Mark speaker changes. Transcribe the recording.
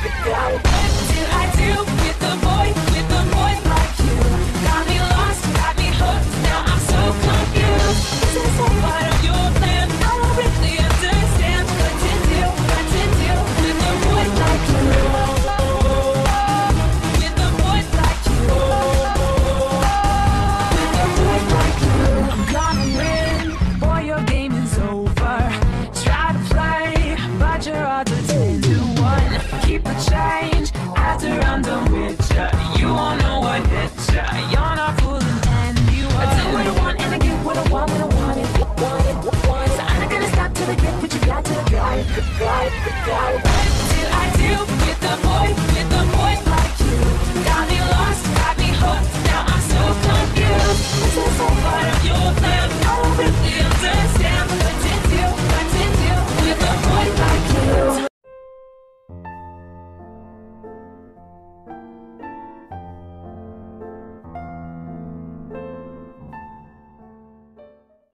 Speaker 1: What did I do with a boy like you? Got me lost, got me hooked, now I'm so confused. Is this all part of your plan? I don't really understand what to do with a boy like you. With a boy like you. With a boy like you. I'm gonna win, boy, your game is over. Try to play, but your odds are 10 to 1. Keep the change after I'm done with ya. You won't know what hit ya. You're not fooling anyone. I do what I want and I get what I want when I want it. So I'm not gonna stop till I get what you got till I got it. What did I do with the boy?